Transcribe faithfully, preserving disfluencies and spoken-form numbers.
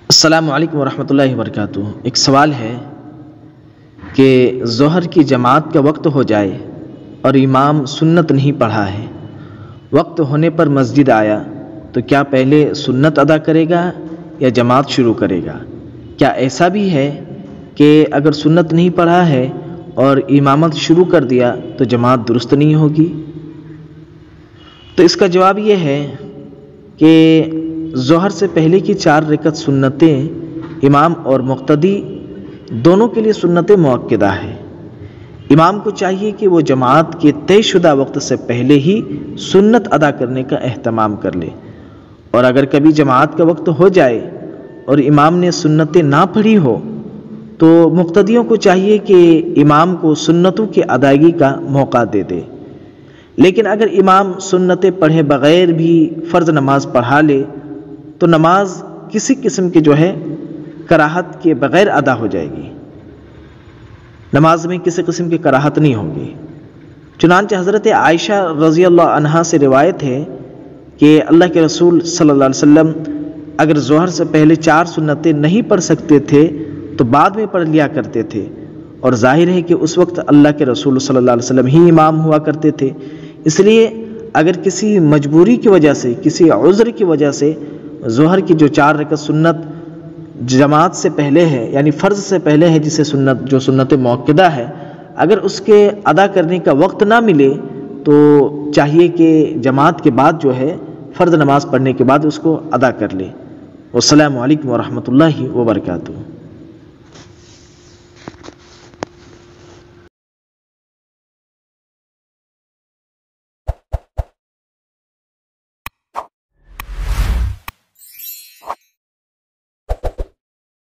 अस्सलामु अलैकुम वरहमतुल्लाहि वबरकातुहू। एक सवाल है कि ज़ोहर की जमात का वक्त हो जाए और इमाम सुन्नत नहीं पढ़ा है, वक्त होने पर मस्जिद आया तो क्या पहले सुन्नत अदा करेगा या जमात शुरू करेगा? क्या ऐसा भी है कि अगर सुन्नत नहीं पढ़ा है और इमामत शुरू कर दिया तो जमात दुरुस्त नहीं होगी? तो इसका जवाब ये है कि ज़ोहर से पहले की चार रकत सुन्नतें इमाम और मुक्तदी दोनों के लिए सुन्नत मुअक्कदा है। इमाम को चाहिए कि वो जमात के तयशुदा वक्त से पहले ही सुन्नत अदा करने का एहतमाम कर ले, और अगर कभी जमात का वक्त हो जाए और इमाम ने सुन्नतें ना पढ़ी हो तो मुक्तदियों को चाहिए कि इमाम को सुन्नतों की अदायगी का मौका दे दे। लेकिन अगर इमाम सुन्नतें पढ़े बग़ैर भी फ़र्ज़ नमाज पढ़ा ले तो नमाज किसी किस्म की जो है कराहत के बग़ैर अदा हो जाएगी, नमाज में किसी किस्म की कराहत नहीं होगी। चुनांचे हज़रत आयशा रज़ी अल्लाह अन्हा से रिवायत है कि अल्लाह के रसूल सल्लल्लाहु अलैहि वसल्लम अगर ज़ोहर से पहले चार सुन्नतें नहीं पढ़ सकते थे तो बाद में पढ़ लिया करते थे, और जाहिर है कि उस वक्त अल्लाह के रसूल सल्लल्लाहु अलैहि वसल्लम ही इमाम हुआ करते थे। इसलिए अगर किसी मजबूरी की वजह से, किसी उज़्र की वजह से ज़ोहर की जो चार रकत सुन्नत जमात से पहले है, यानी फ़र्ज़ से पहले है, जिसे सुन्नत जो सुन्नत मुअक्कदा है, अगर उसके अदा करने का वक्त ना मिले तो चाहिए कि जमात के बाद जो है फ़र्ज़ नमाज पढ़ने के बाद उसको अदा कर ले। वस्सलामु अलैकुम वरहमतुल्लाहि वबरकातुहू।